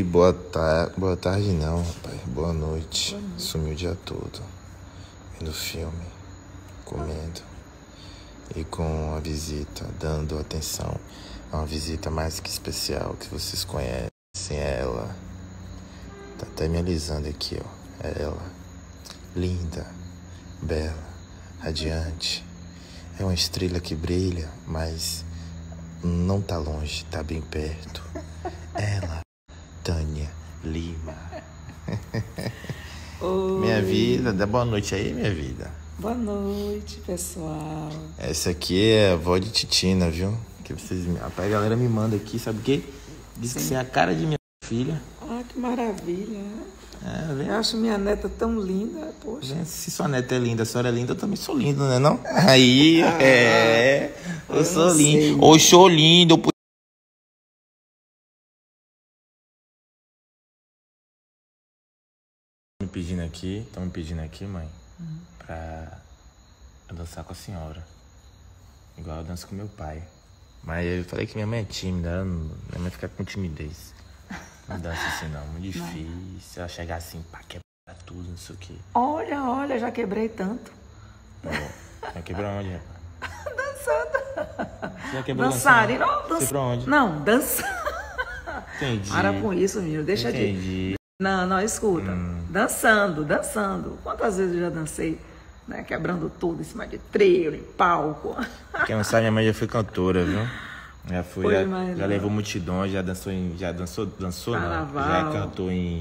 Boa tarde não, rapaz. Boa noite. Sumiu o dia todo. Vendo filme, comendo. E com a visita, dando atenção a uma visita mais que especial que vocês conhecem. É ela. Tá até me alisando aqui, ó. É ela. Linda, bela, radiante. É uma estrela que brilha, mas não tá longe, tá bem perto. Ela, Tânia Lima. Oi. Minha vida, dá boa noite aí, minha vida. Boa noite, pessoal. Essa aqui é a avó de Titina, viu? Que vocês, rapaz, a galera me manda aqui, sabe o quê? Diz que você é a cara de minha filha. Ah, que maravilha. Vem. Eu acho minha neta tão linda, poxa. Vem, se sua neta é linda, a senhora é linda, eu também sou lindo, né não? Aí, eu sou lindo. Ou sou lindo. Estão me pedindo aqui, mãe, pra dançar com a senhora. Igual eu danço com meu pai. Mas eu falei que minha mãe é tímida, minha mãe fica com timidez. Não dança assim não, muito difícil. Ela chegar assim, pá, quebra tudo, não sei o quê. Olha, já quebrei tanto. Já quebrou onde, rapaz? Dançando. Você já quebrou Dançarina. Você pra onde? Não, dança. Entendi. Para com isso, menino, deixa de... Entendi. Não, escuta. Dançando. Quantas vezes eu já dancei, né? Quebrando tudo em cima de trilho, em palco. Quem não sabe, minha mãe já foi cantora, viu? Já levou multidões, já dançou Carnaval. não. Já cantou em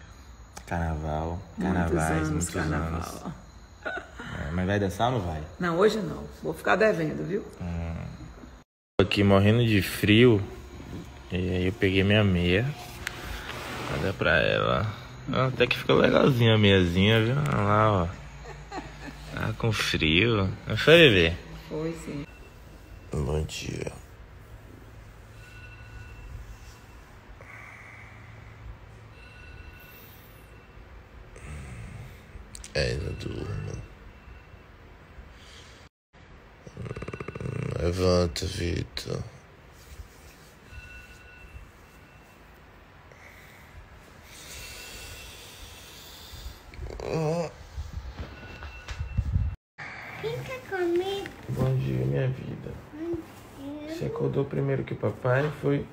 carnavais, muitos anos. Mas vai dançar ou não vai? Não, hoje não. Vou ficar devendo, viu? Tô aqui morrendo de frio. E aí eu peguei minha meia. Vou dar pra ela. Até que ficou legalzinha a meiazinha, viu? Olha lá, ó. Tá com frio. Não foi, bebê? Foi, sim. Bom dia. Ainda durmo. Levanta, Vitor. Fica comigo. Bom dia, minha vida. Você acordou primeiro que o papai? Foi?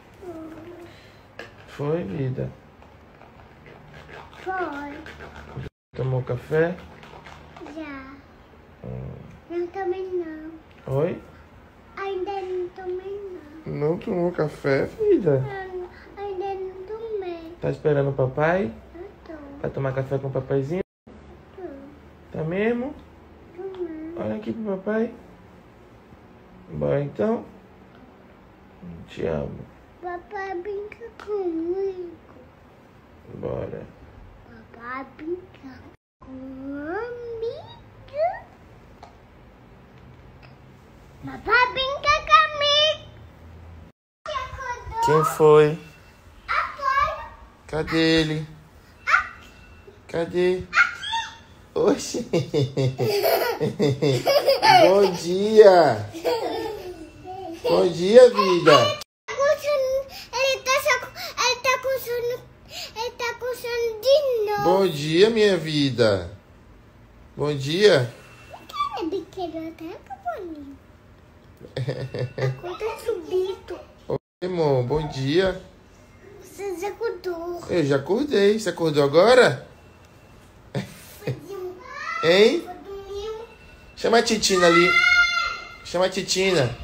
Foi, vida? Foi. Tomou café? Já. Não tomei não. Oi? Ainda não tomei não. Não tomou café, vida? Ainda não tomei. Tá esperando o papai? Eu tô. Vai tomar café com o papaizinho? Tá mesmo? Tomei. Olha aqui pro papai. Bora então? Te amo. Papai brinca comigo. Bora. Papai brinca comigo. Papai brinca comigo. Quem foi? Papai. Cadê ele? Cadê? Oxi! Bom dia! Bom dia, vida! Ele tá com sono de novo. Bom dia, minha vida! Bom dia! Ele quebrou até a bolinha. A conta subiu. Oi, irmão, bom dia! Você já acordou. Eu já acordei. Você acordou agora? Hein? Dormiu. Chama a Titina ali. Chama a Titina.